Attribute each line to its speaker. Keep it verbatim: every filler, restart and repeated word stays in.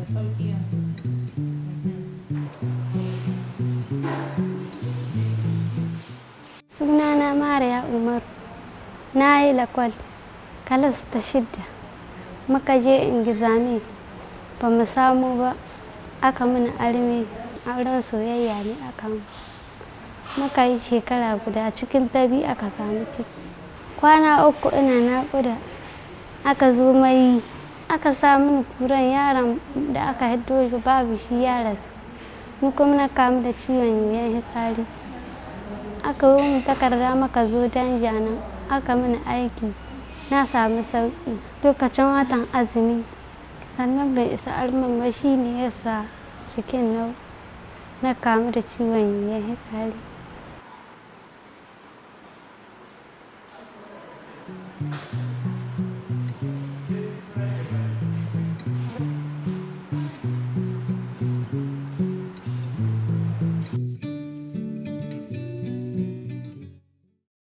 Speaker 1: da sauki yanzu.
Speaker 2: Sunana Mariya Umaru. Na yi lakwal kalas ta shidda. Muka je Ingizami ba mu samu ba, aka mana arme, auren soyayya ne aka mu. Muka yi shekara guda, cikin ta biyu aka samu ciki. Kwana uku ina naƙuda aka zo mai aka sa mini kuran yaron da aka hiddo shi babu shi ya rasu. Ni kuma na kamu da ciwon yoyon fitsari. Aka yi min takarda muka zo Danja nan aka mini aiki na samu sauƙi. Lokacin watan azumi sannan bai isa armen ba, shi ne ya sa cikin nau na kamu da ciwon yoyon fitsari.
Speaker 1: Thank you.